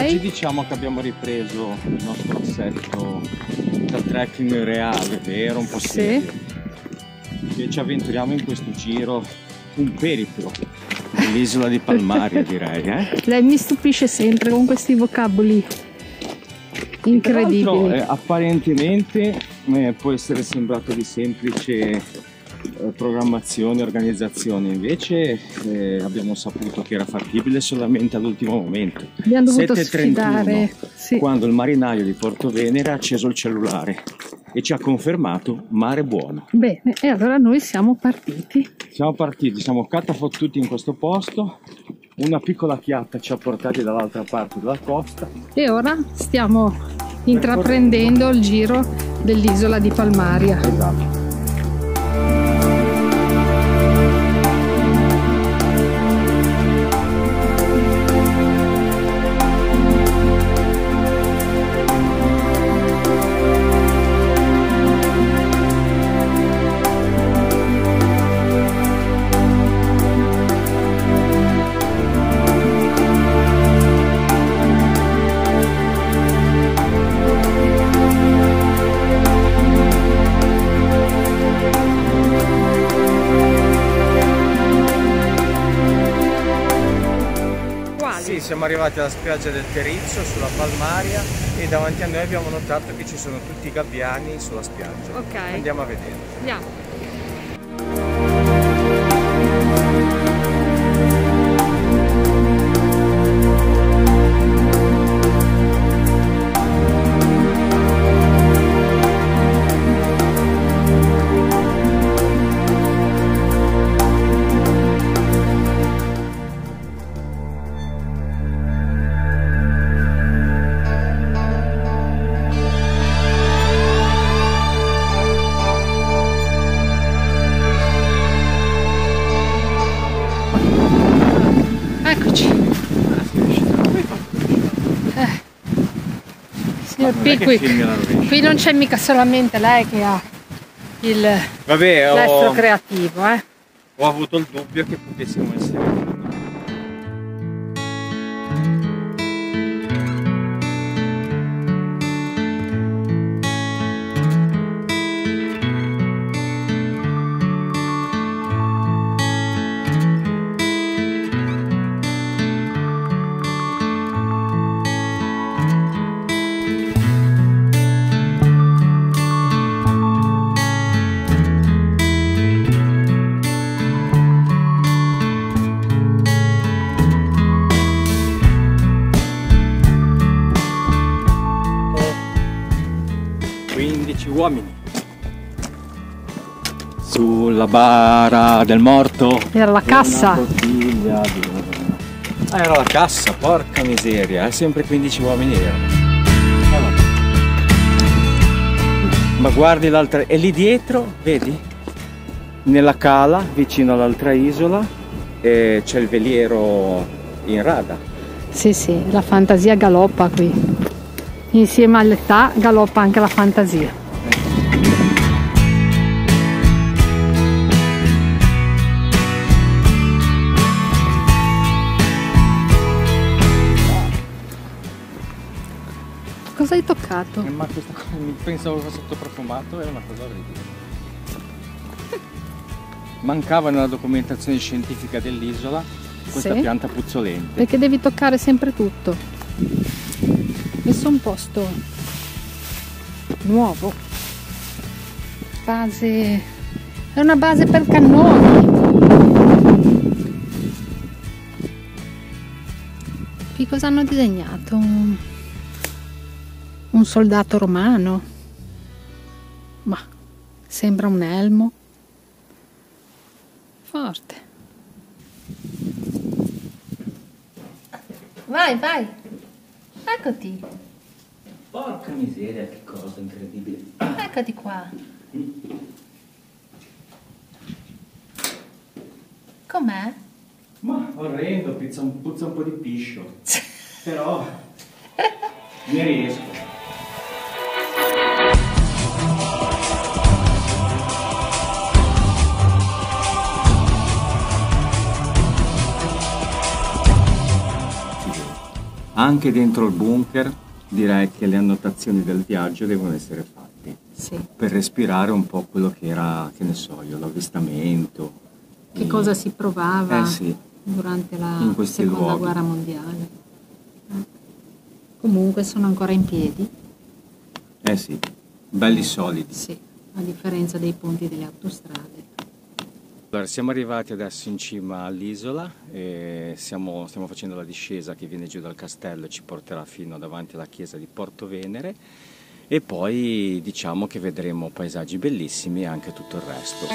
Oggi diciamo che abbiamo ripreso il nostro assetto da trekking reale, vero? Un po' serio. E ci avventuriamo in questo giro, un periplo dell'isola di Palmaria, direi. Lei mi stupisce sempre con questi vocaboli incredibili. Apparentemente può essere sembrato di semplice programmazione, organizzazione, invece abbiamo saputo che era fattibile solamente all'ultimo momento. Abbiamo dovuto 7:31, sfidare, sì. Quando il marinaio di Porto Venere ha acceso il cellulare e ci ha confermato mare buono. Bene, e allora noi siamo partiti. Siamo partiti, siamo catafottuti in questo posto, una piccola chiatta ci ha portati dall'altra parte della costa E ora stiamo intraprendendo il giro dell'isola di Palmaria. Esatto. Sì, siamo arrivati alla spiaggia del Terizzo sulla Palmaria e davanti a noi abbiamo notato che ci sono tutti i gabbiani sulla spiaggia. Ok. Andiamo a vedere. Andiamo. Eccoci. Signor Pickwick, qui non c'è mica solamente lei che ha il l'estro creativo, Ho avuto il dubbio che potessimo essere. Uomini sulla bara del morto era la cassa. Era la cassa, porca miseria, sempre 15 uomini erano. Ma guardi l'altra, e lì dietro, vedi? Nella cala, vicino all'altra isola, c'è il veliero in rada. Sì, sì, la fantasia galoppa qui. Insieme all'età galoppa anche la fantasia. Cosa hai toccato? Ma questa cosa, pensavo fosse tutto profumato, è una cosa orribile. Mancava nella documentazione scientifica dell'isola questa pianta puzzolente. Perché devi toccare sempre tutto. Questo è un posto nuovo. Base. È una base per cannoni. Qui cosa hanno disegnato? Un soldato romano, ma sembra un elmo. Forte. Vai, vai, eccoti. Porca miseria, che cosa incredibile. Eccoti qua. Com'è? Ma orrendo, puzza un po' di piscio, però ne riesco. anche dentro il bunker direi che le annotazioni del viaggio devono essere fatte, sì, per respirare un po' quello che era, che ne so io, l'avvistamento. Che cosa si provava sì, durante la Seconda luoghi. Guerra mondiale. Comunque sono ancora in piedi. Sì, belli solidi. Sì, a differenza dei ponti delle autostrade. Allora, siamo arrivati adesso in cima all'isola e stiamo facendo la discesa che viene giù dal castello e ci porterà fino davanti alla chiesa di Porto Venere, e poi diciamo che vedremo paesaggi bellissimi e anche tutto il resto.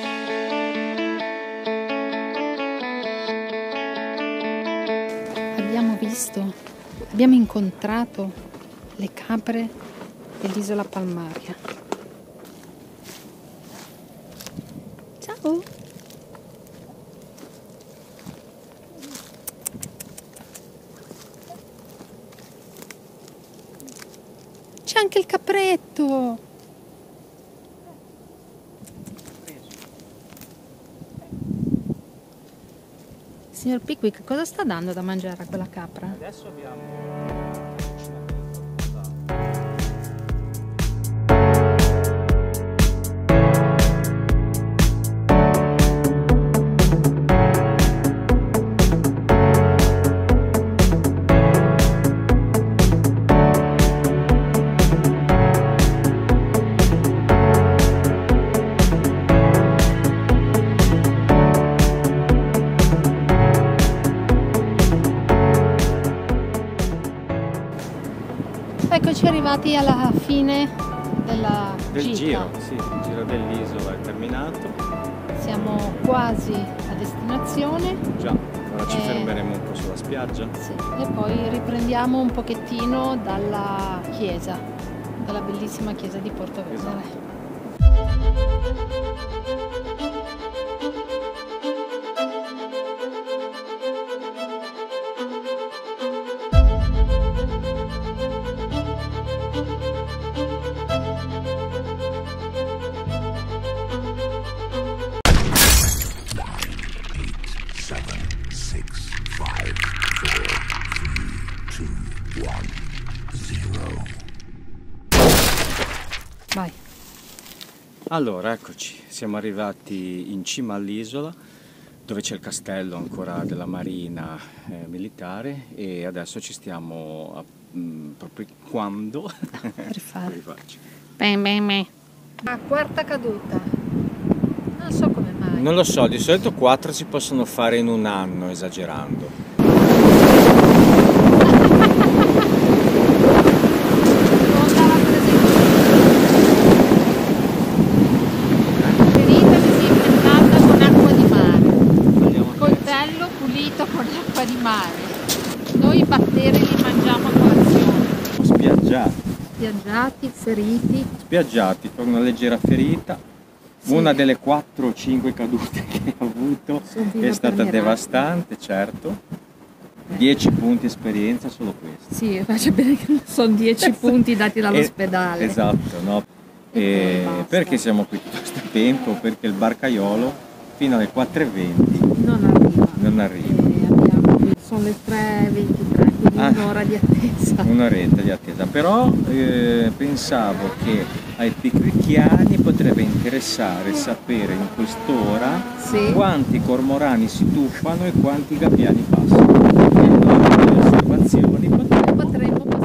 Abbiamo incontrato le capre dell'isola Palmaria. Ciao! C'è anche il capretto! Signor Pickwick, cosa sta dando da mangiare a quella capra? Adesso abbiamo... Eccoci arrivati alla fine del giro, sì, il giro dell'isola è terminato. Siamo quasi a destinazione. Già, ora ci fermeremo un po' sulla spiaggia. Sì, e poi riprendiamo un pochettino dalla chiesa, dalla bellissima chiesa di Porto Venere. Esatto. Vai. Allora, eccoci, siamo arrivati in cima all'isola dove c'è il castello ancora della marina militare, e adesso ci stiamo proprio quando Rifare. La quarta caduta. Non so come mai. Non lo so, di solito 4 si possono fare in un anno, esagerando. Con l'acqua di mare. Noi i batteri li mangiamo a colazione. Spiaggiati, feriti. Spiaggiati per una leggera ferita. Sì. Una delle 4 o 5 cadute che ho avuto è stata devastante, certo. 10 punti esperienza solo questo. Sì, faccia bene che sono 10 punti dati dall'ospedale. Esatto, no? Perché siamo qui tutto questo tempo? Perché il barcaiolo fino alle 4:20 non arriva. Sono le 3:23, quindi un'ora di attesa. Un'oretta di attesa, però pensavo che ai picricchiani potrebbe interessare sapere in quest'ora quanti cormorani si tuffano e quanti gabbiani passano. Le osservazioni potremmo